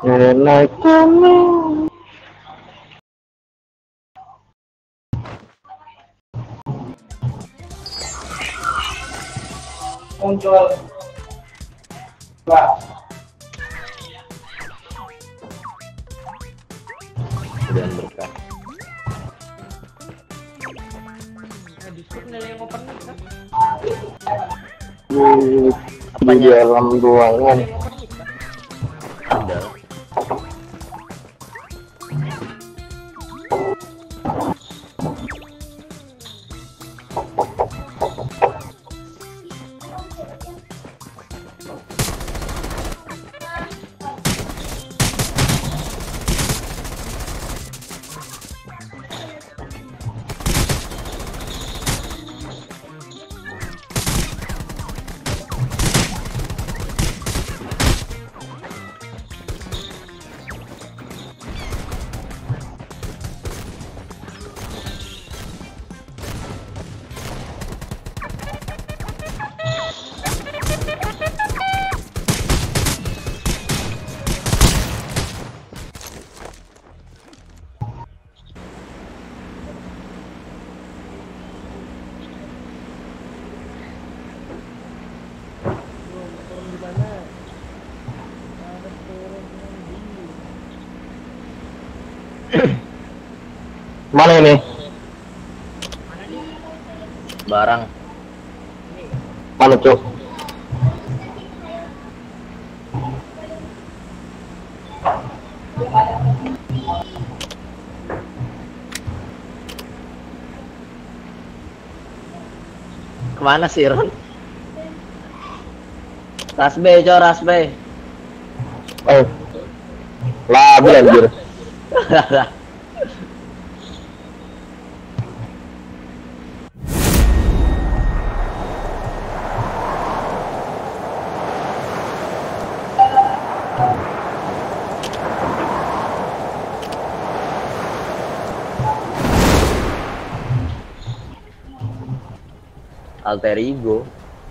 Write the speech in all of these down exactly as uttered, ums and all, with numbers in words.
Naik kami. Muncul. Lah. Kemudian berkah. Di dalam ruangan. Ada. Mana ini? Barang. Mana cuk? Kemana sih Ron? Rasbe, cok Rasbe. Eh, labi anjir. Alter ego.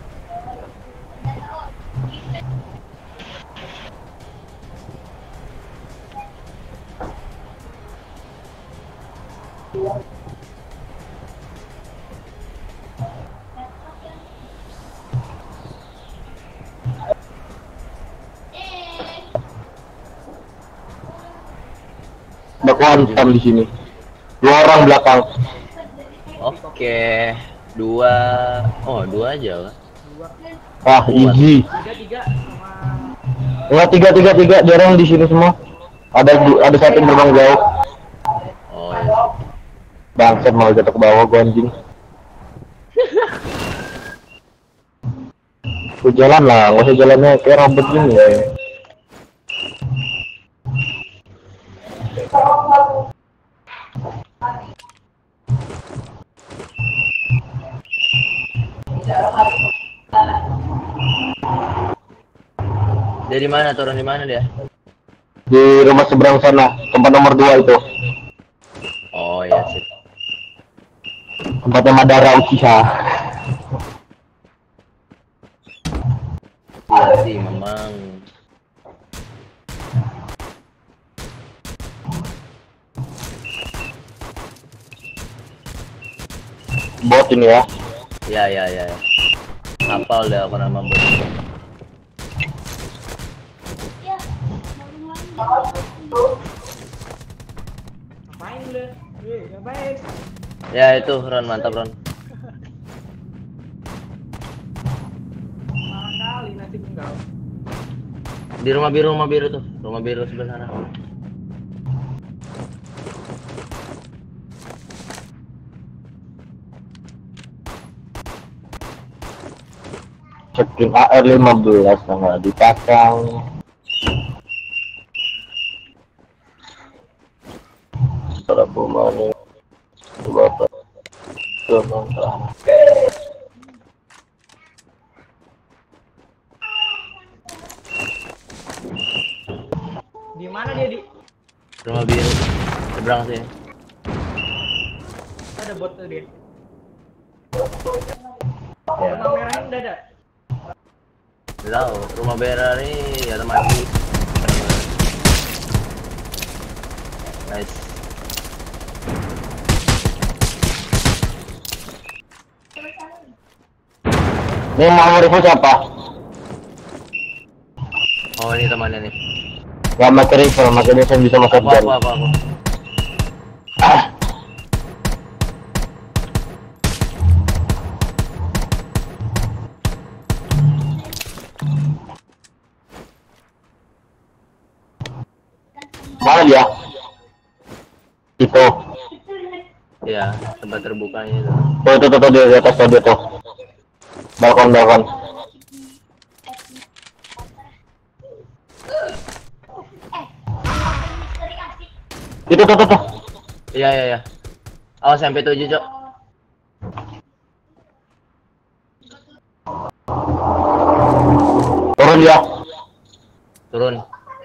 Bakwantam di sini. Dua orang belakang. Oke, dua. Oh, dua aja lah. Ah, easy. Enggak tiga tiga tiga jarang di sini semua. Ada ada satu yang terbang jauh. Oh iya. Bangsat mau jatuh ke bawah gua anjing. Gua jalan lah, nggak usah jalannya kayak robot gini ya. Dia di mana? Turun di mana dia? Di rumah seberang sana, tempat nomor dua itu. Oh iya sih. Tempatnya Madara Uchiha. Iya sih memang. Bot ini ya. Ya ya ya. ya. Hafal deh aku nama bot. Ngapain lu? Eh, ngapain? Ya itu Ron, mantap Ron. Malang kali nanti enggak. Di rumah biru, rumah biru tuh, rumah biru sebelah sana. Cekin A R lima belas nggak dipasang. Setelah pemain bapak teman-teman. Di mana dia di? Rumah biru seberang sini. Ada bot tuh dia. Ya. Rumah merah ini udah ada. Tahu rumah merah nih ya teman. Nice. Ini mau rifle siapa? Oh ini temannya nih. Gak pakai rifle, pakai rifle bisa masuk Aku gun. aku aku aku. Ah, mana dia? Itu. Ya tempat terbukanya itu. Oh itu tuh, tuh, dia di atas tuh, dia tuh. Balkon balkon. Itu tuh tuh tuh. Iya iya iya. Awas M P tujuh cok. Turun dia. Turun.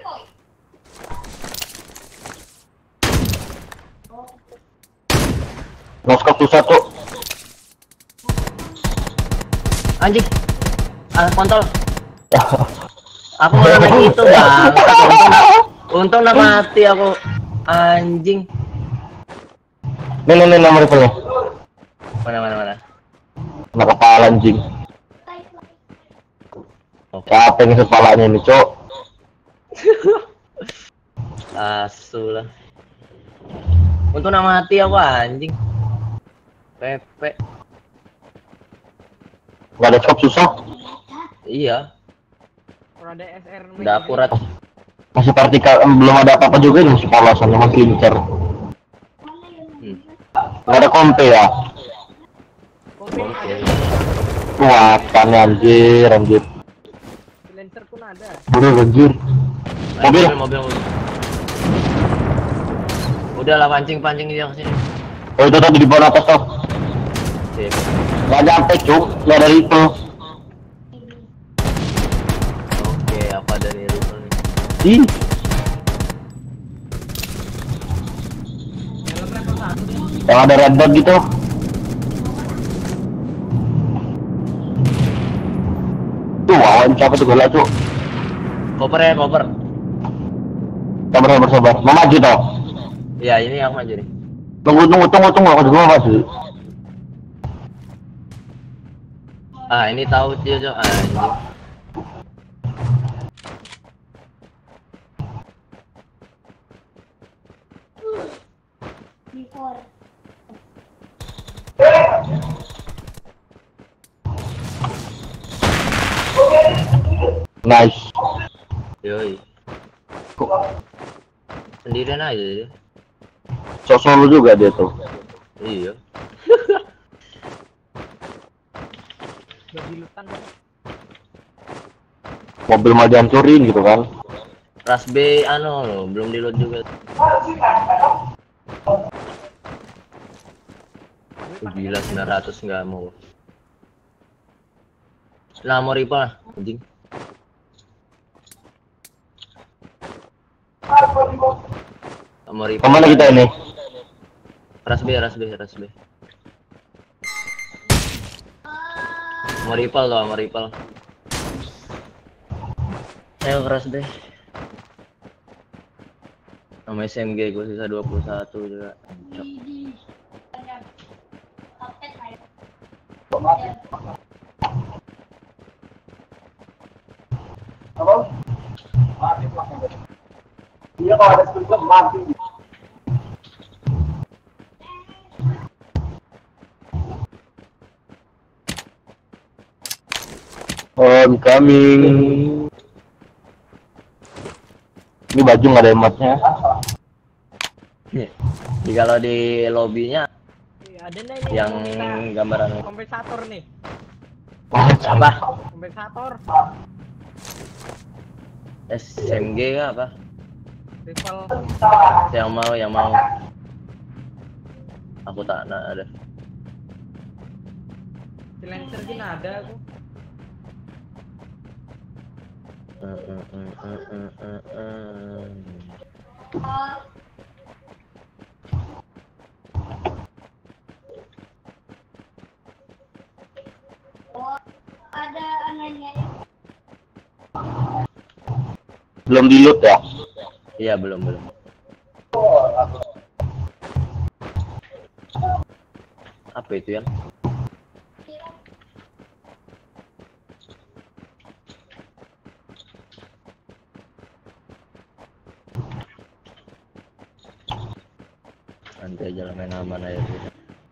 Noskop tuh satu. Anjing. Ah kontol. Aku malah main gitu bang. Untung, untung udah mati aku. Anjing. Nih nih nih nomor rifle nya. Mana mana mana. Kena kepala anjing. Oke. Siapa yang kepalanya ini cok? Asu lah. Untung udah mati aku anjing. Pepe. Gak ada scope susah. Iya. Kalau ada S R Udah akurat. Masih vertikal, em, belum ada apa-apa juga ini masih polosan, masih lincer. Hmm. Gak ada kompe ya? Kompe Oke. ada. Wah, kan anjir, anjir. Silencer pun ada. Udah anjir. Mobil. Mobil mobil. mobil. Udah lah pancing pancing dia kesini. Oh itu tadi di bawah atas tuh. Sip. Gak nyampe cuk, gak ada rifle. Oke apa dari rifle nih? Ih, Dalam level satu dia. yang ada red dot gitu. Tuh, awan siapa tuh gila cuk. Koper ya koper. Sabar sabar sabar. Mau maju tau. Ya ini aku maju nih. Tunggu tunggu tunggu tunggu aku juga mau maju. Ah ini tahu dia cok. Anjing. Nice. Yoi. Sendirian aja dia. Sok solo juga dia tuh. Iya. Babi lutan. Mobil mau dihancurin gitu kan. Ras B anu belum di load juga. Oh, gila sembilan ratus nggak mau. Lah mau ripa anjing. Mau ripa. Kemana kita ini? Ras B, ras B, ras B. Mau ripal loh, mau ripal. Ayo keras deh. Sama S M G gue sisa dua puluh satu juga. Cok. Iya kalau ada sebelum mati. Homecoming. Ini baju nggak ada emotnya. Jadi kalau di lobbynya Iya, ada nih nih yang kita gambaran kompensator nih. Wah, apa? Kompensator. S M G kah apa? Rival. Yang mau, yang mau. Aku tak nah, ada. Silencer gini ada aku. Uh, uh, uh, uh, uh, uh, uh. Ada anaknya. belum di loot ya? Iya belum belum. Apa itu ya? Nanti aja lah main aman aja gitu.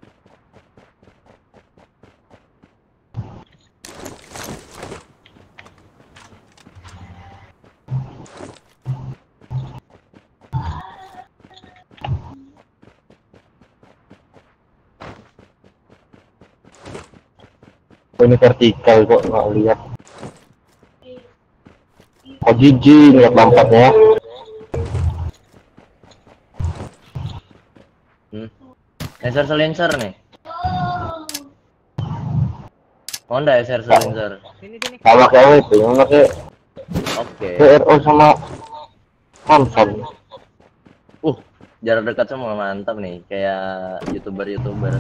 Oh, ini vertikal kok nggak lihat. Oh jijik lihat lompatnya. Hmm. Laser silencer nih. Honda laser silencer. Sini sini. Sama kayak itu, yang pakai Oke. P R O sama Samsung. Uh, jarak dekat semua mantap nih, kayak youtuber-youtuber.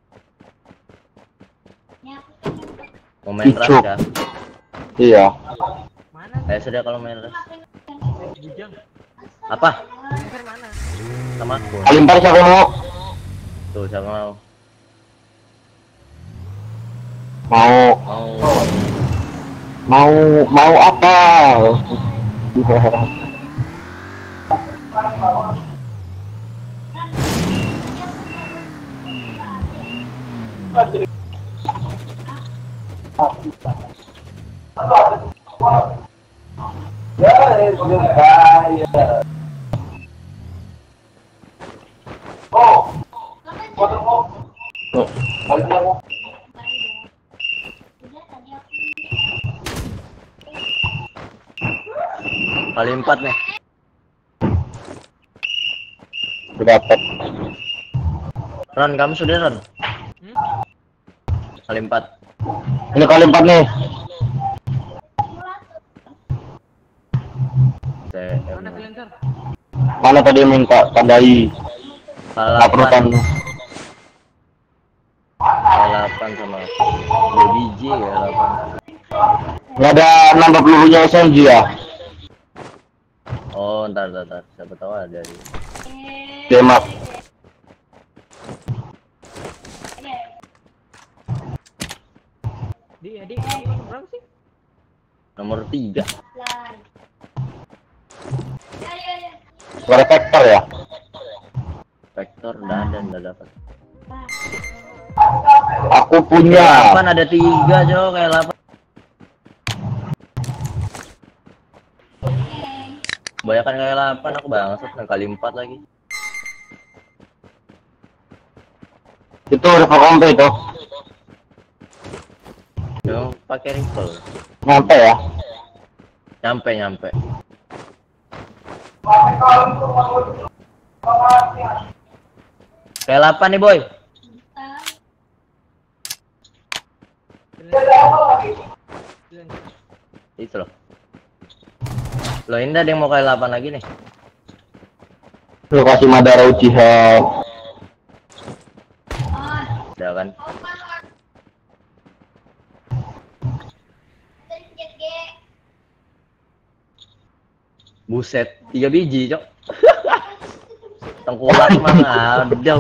Mau main Icu. rush ya? Iya. Mana? Kayak sudah kalau main rush. Bujang. Apa? Lancer mana? Sama aku. Kalimpar siapa mau? Tuh, siapa mau? Mau Mau. mau mau apa? Kali empat nih. Dapat. Ron, kamu sudah Ron? Hmm? Kali empat. Ini kali empat nih. Mana silencer? Mana tadi yang minta tandai? Laporan. delapan sama dua biji ya delapan. Nggak ada nambah pelurunya S M G ya? Oh, ntar, ntar, ntar. Siapa tahu ada di. Demak. Di, di, di, nomor berapa sih? Nomor tiga. Suara vektor ya? Vektor udah ada, udah dapat. Aku punya. delapan ada tiga, Jo, kayak delapan. Kebanyakan kayak delapan, aku bangsat nah, kali empat lagi. Itu rifle kompe itu. Yang pakai rifle. Nyampe ya? Nyampe, nyampe. Kayak delapan nih, boy. Silencer. Itu loh. Loh, ini ada yang mau kayak delapan lagi nih. Lu kasih Madara Uchiha. Udah kan? Buset, tiga biji, Cok. Tengkulak mana ada.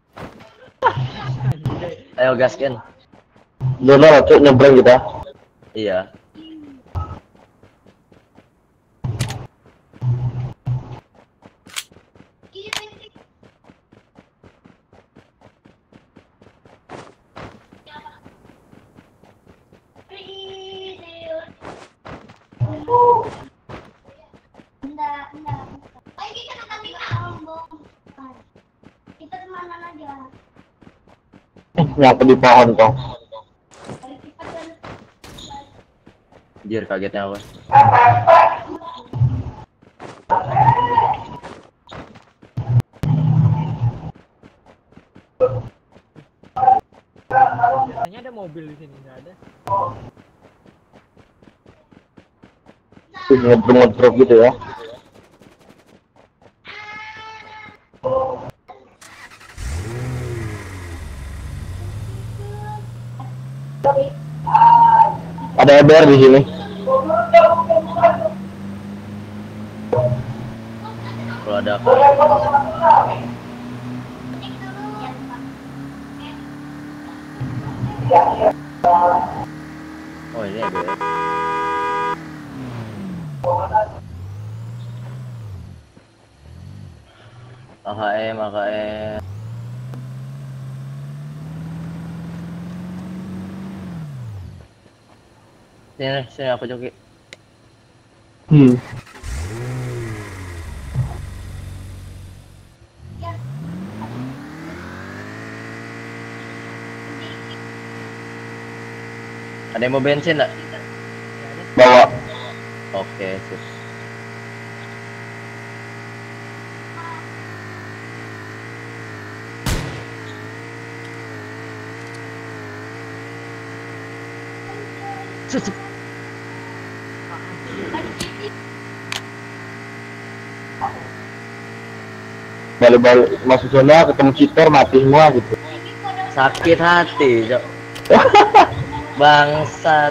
Ayo gaskin. Bener, cuk nyebrang kita. Iya. Enggak, enggak. Oh, ini kan akan diambung. Kita kemana aja? Eh, nyampe di pohon kok. Anjir, kagetnya aku. Kayaknya ada mobil di sini, nggak ada. Tuh ngedrop-ngedrop gitu ya. Ada E B R di sini. Kalau ada apa? A K M, A K M. Sini, sini aku joki. Hmm. Ada yang mau bensin nggak? Bawa. Oke, sip. Cuk, cuk. Balik-balik masuk zona ketemu cheater mati semua gitu. Sakit hati, Cok. Bangsat.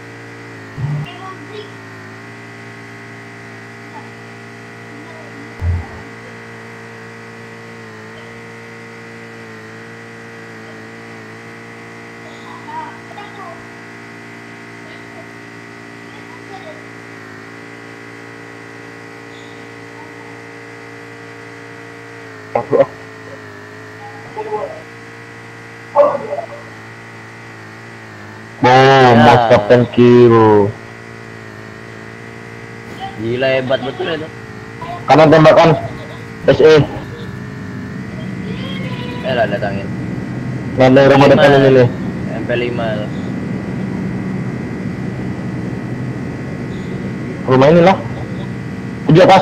Boom, Mas Captain Kill. Gila, hebat betul itu. Kanan tembakan. S E. Eh lah, datangin. Nandang rumah depan ini nih. M P lima. Rumah ini lah. Di atas.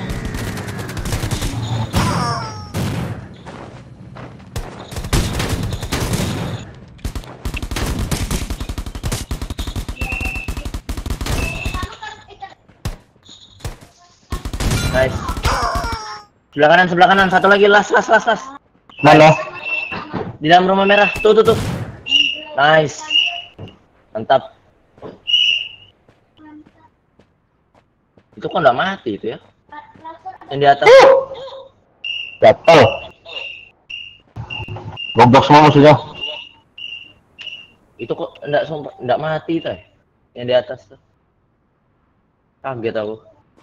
Nice. Sebelah kanan, sebelah kanan. Satu lagi, las, las, las, las. Mana? Di dalam rumah merah. Tuh, tuh, tuh. Nice. Mantap. Itu kok nggak mati itu ya? Yang di atas. Gatel. Goblok semua musuhnya. Itu kok nggak sumpah, nggak mati itu ya? Yang di atas tuh. Kaget aku.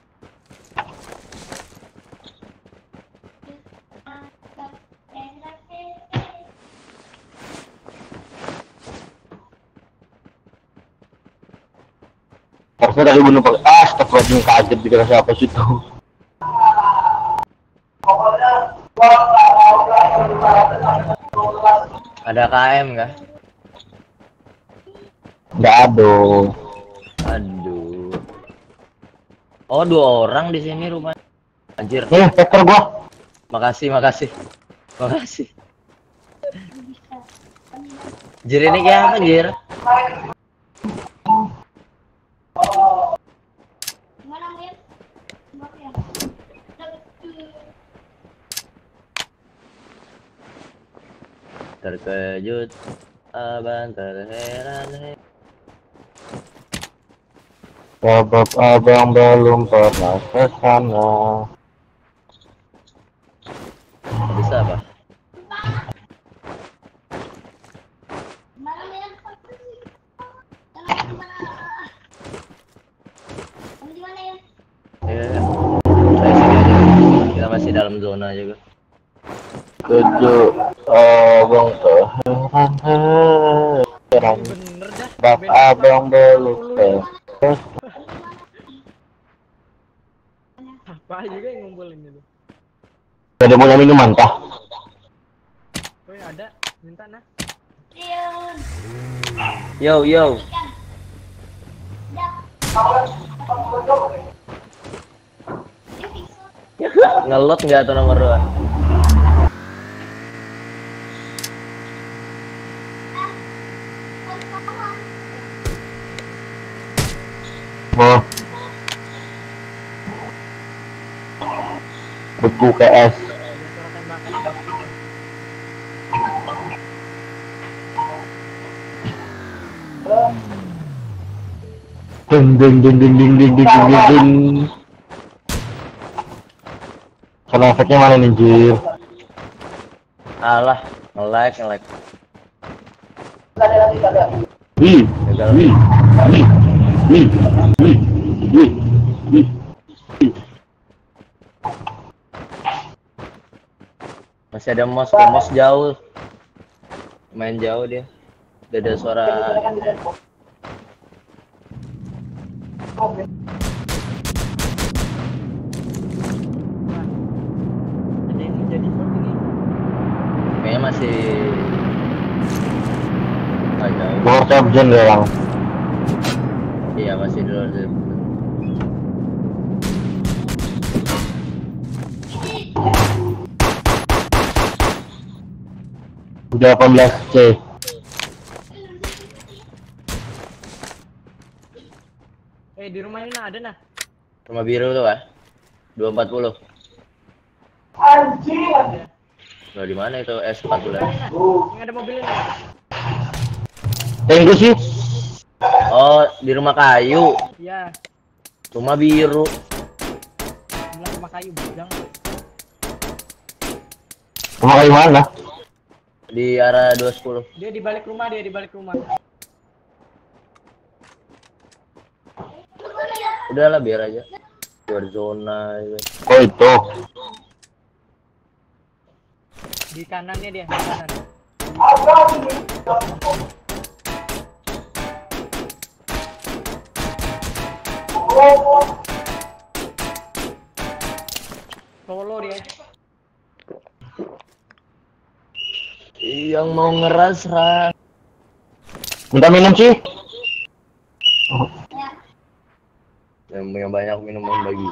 Harusnya dari bunuh pakai ah, astagfirullahaladzim, kaget dikira siapa situ. Ada K M kah? Nggak ada. Aduh. Oh, dua orang di sini rumahnya. Anjir. Nih, vector gua. Makasih, makasih. Makasih. Jir, ini kayak apa, Jir? Terkejut, abang terheran. Sebab abang belum pernah ke sana. Bisa apa? Ya, ya. Kita masih dalam zona juga. Keju abang terheran heran. Bener dah. Sebab abang belum pernah. Apa juga yang ngumpulin itu? Ada mau minuman kah? Woi, ada. Minta nah. Yo, yo. Ngelot nggak tuh nomor dua? Mau beku K S. Ding ding ding ding ding ding ding ding ding. Sound efeknya mana nih, Jir? Alah, nge-lag, nge-lag. Wih, wih, wih, wih, wih, wih, wih. Masih ada mos, ke mos jauh. Main jauh dia. Udah ada suara. Ada yang mau jadi bot ini. Kayaknya masih nggak jauh. Luar subgen ya yang. Iya masih di luar zone. Udah delapan belas C. Eh di rumah ini nah ada nah. Rumah biru tuh ah. dua empat nol. Ada. Loh di mana itu S empat belas? Nah, yang ada mobil ini. Tengku sih. Oh, di rumah kayu. Iya, Rumah biru. bilang rumah kayu bilang. Rumah kayu mana? Di arah dua sepuluh. Dia di balik rumah, dia di balik rumah. Udahlah biar aja. Luar zona gitu. Oh itu. Di kanannya dia, di kanan. Solo dia. Yang mau ngeras ras. Minta minum sih. Yang yang banyak minuman bagi.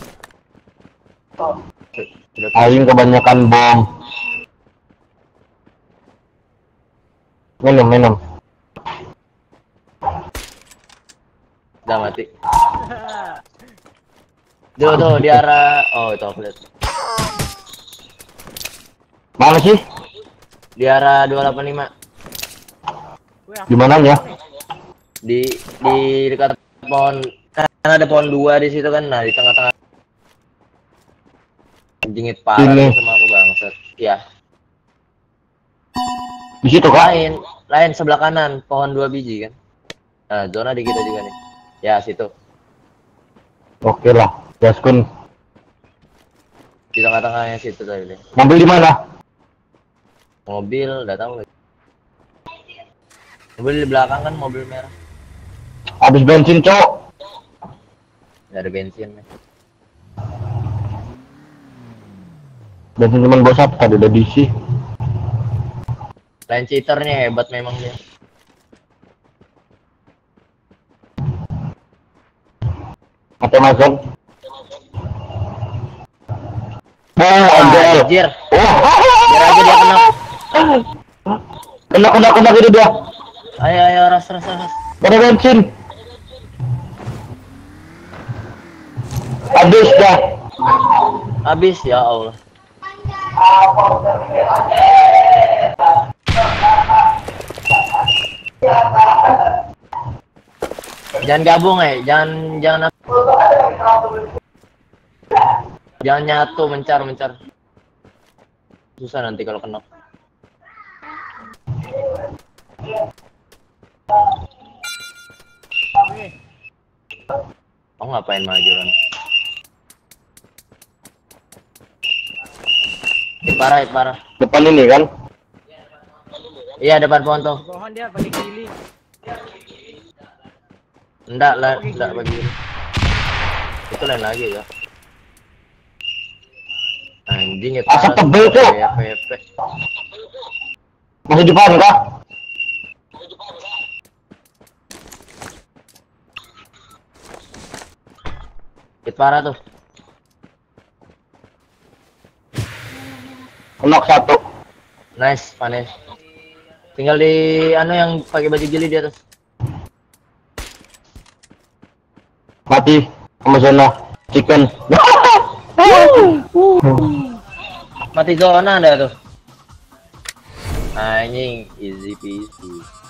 Sudah Aing kebanyakan bom. Minum minum. udah mati. Tuh tuh di arah oh itu outlet. Mana sih? Di arah dua delapan lima. Wih, aku Di mananya? Di di dekat pohon kan ada pohon dua di situ kan. Nah, di tengah-tengah. Jingit parah Ini. sama aku bangsat. Ya. Di situ kak? Lain, lain sebelah kanan, pohon dua biji kan. Nah, zona di kita juga nih. Ya, situ. Oke lah, gaskun. Di tengah-tengahnya situ tadi deh. Mobil di mana? Mobil, udah tahu nggak? Mobil di belakang kan, mobil merah. Habis bensin cok. Nggak ada bensin nih. Bensin cuma bos apa? Tadi udah diisi. Lain cheaternya hebat memang dia. Mati masuk. Oh, anjir. Anjir, Oh, biar aja dia kena. kena kena kena gitu dia. Ayo, ayo, ras, ras, ras. Ada bensin. Habis dah. Habis ya Allah. Jangan gabung eh, jangan jangan jangan nyatu mencar mencar. Susah nanti kalau kena. Wih, Kamu ngapain majuran? Hit parah, hit parah. Depan ini kan? Iya depan pohon tuh. pohon dia pakai kili. Enggak lah, enggak bagi. Itu lain lagi ya. Anjing itu. Asap tebel, Cuk. P P P. Masih depan kah? Hit parah tuh. Knock satu. Nice, panis. Tinggal di anu yang pakai baju gili di atas. Mati. Sama zona. Chicken. Mati zona ada tuh. Anjing, easy peasy.